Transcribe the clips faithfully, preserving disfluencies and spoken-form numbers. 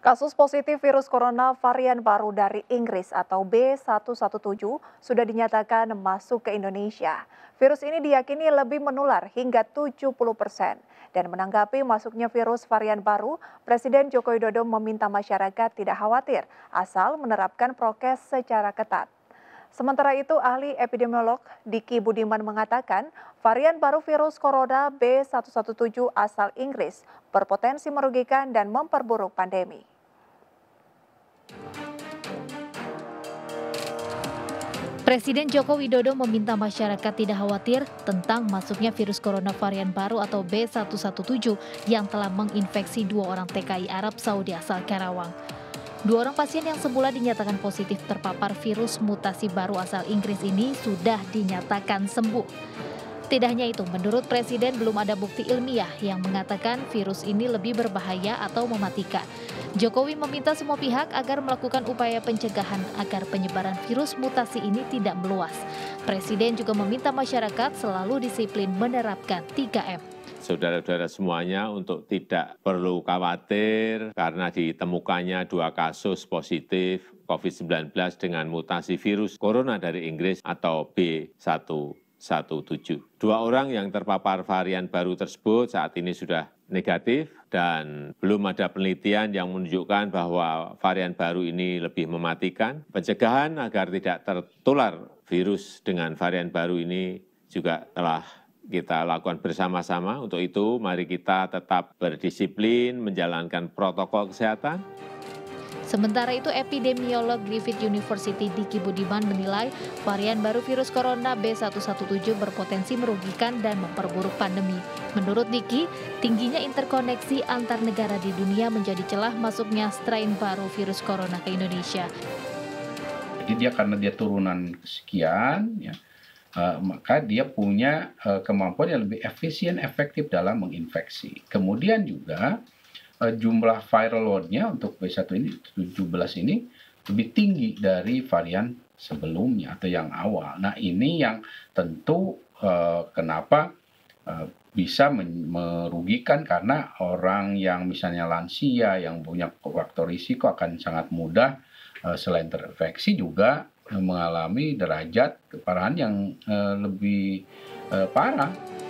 Kasus positif virus corona varian baru dari Inggris atau B satu satu tujuh sudah dinyatakan masuk ke Indonesia. Virus ini diyakini lebih menular hingga tujuh puluh persen. Dan menanggapi masuknya virus varian baru, Presiden Joko Widodo meminta masyarakat tidak khawatir asal menerapkan prokes secara ketat. Sementara itu, ahli epidemiolog Diki Budiman mengatakan varian baru virus corona B satu satu tujuh asal Inggris berpotensi merugikan dan memperburuk pandemi. Presiden Joko Widodo meminta masyarakat tidak khawatir tentang masuknya virus corona varian baru atau B satu satu tujuh yang telah menginfeksi dua orang T K I Arab Saudi asal Karawang. Dua orang pasien yang semula dinyatakan positif terpapar virus mutasi baru asal Inggris ini sudah dinyatakan sembuh. Tidak hanya itu, menurut Presiden belum ada bukti ilmiah yang mengatakan virus ini lebih berbahaya atau mematikan. Jokowi meminta semua pihak agar melakukan upaya pencegahan agar penyebaran virus mutasi ini tidak meluas. Presiden juga meminta masyarakat selalu disiplin menerapkan tiga M. Saudara-saudara semuanya untuk tidak perlu khawatir karena ditemukannya dua kasus positif COVID sembilan belas dengan mutasi virus corona dari Inggris atau B satu satu tujuh. Dua orang yang terpapar varian baru tersebut saat ini sudah negatif dan belum ada penelitian yang menunjukkan bahwa varian baru ini lebih mematikan. Pencegahan agar tidak tertular virus dengan varian baru ini juga telah kita lakukan bersama-sama. Untuk itu, mari kita tetap berdisiplin menjalankan protokol kesehatan. Sementara itu, epidemiolog Griffith University Diki Budiman menilai varian baru virus corona B satu satu tujuh berpotensi merugikan dan memperburuk pandemi. Menurut Diki, tingginya interkoneksi antar negara di dunia menjadi celah masuknya strain baru virus corona ke Indonesia. Jadi dia karena dia turunan sekian, ya, uh, maka dia punya uh, kemampuan yang lebih efisien, efektif dalam menginfeksi. Kemudian juga jumlah viral load-nya untuk B satu ini tujuh belas ini lebih tinggi dari varian sebelumnya atau yang awal. Nah, ini yang tentu uh, kenapa uh, bisa merugikan karena orang yang misalnya lansia yang punya faktor risiko akan sangat mudah uh, selain terinfeksi juga uh, mengalami derajat keparahan yang uh, lebih uh, parah.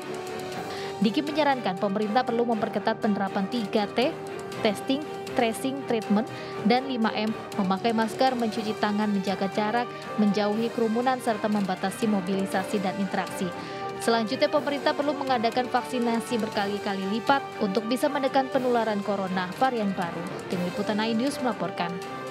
Diki menyarankan pemerintah perlu memperketat penerapan tiga T, testing, tracing, treatment, dan lima M, memakai masker, mencuci tangan, menjaga jarak, menjauhi kerumunan, serta membatasi mobilisasi dan interaksi. Selanjutnya, pemerintah perlu mengadakan vaksinasi berkali-kali lipat untuk bisa menekan penularan corona varian baru. Tim Liputan iNews melaporkan.